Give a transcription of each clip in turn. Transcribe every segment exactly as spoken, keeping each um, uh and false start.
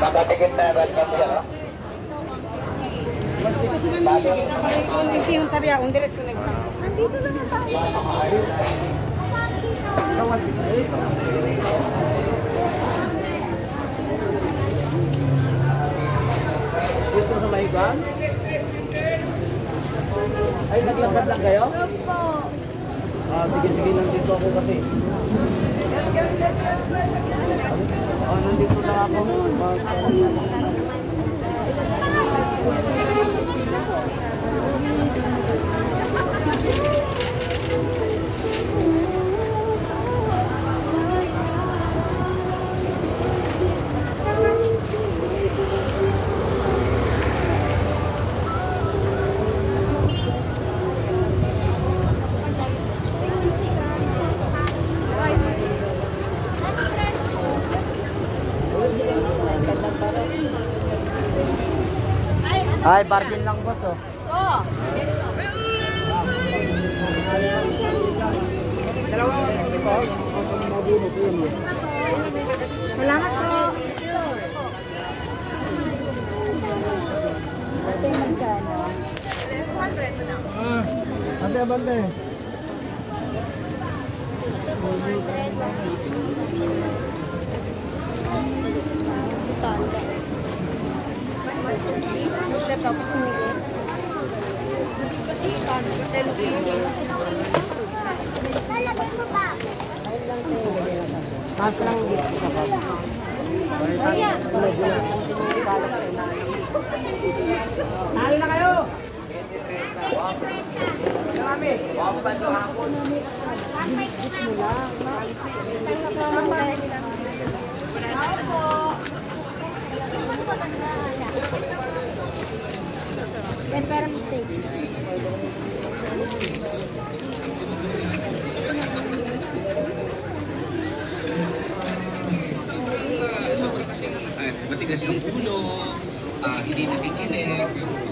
Makatikit na agad kami siya, no? Hindi yung tabi akong diretso na ito. Nandito naman tayo. Sa one sixty-eight. Dito sa Mahigan? Ay, naglakad lang kayo? Opo. Ah, sige, sige, nandito ako kasi. Ah, nandito na ako. Ay, bargain lang boss oh. Oo. Salamat po. Ate magkano? two hundred na. Ate abante. Tapos sumigil. Lalagay mo ba? Mas lang dito. Talo na kayo! Marami! Pampando hapon. Yan para mistake. Sobrang kasing uh, matigas ang ulo, uh, hindi nakikinig.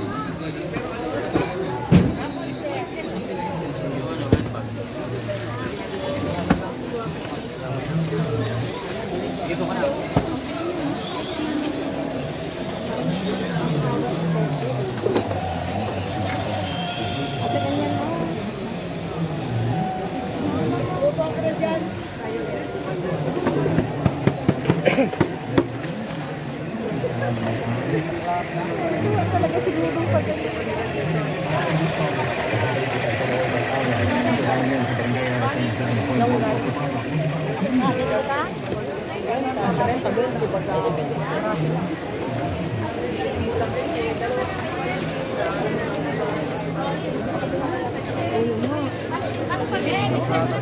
Dito ka na. Talaga siguro pag ano pa din?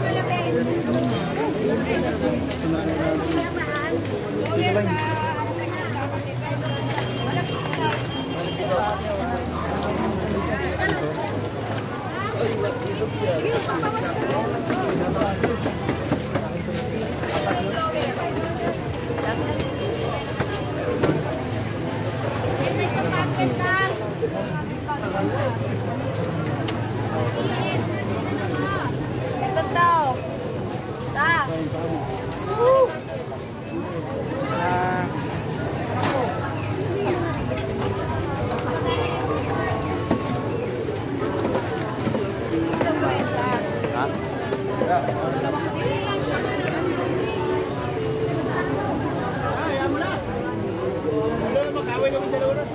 Ito daw. Ta. Magkawin kami dalawa na.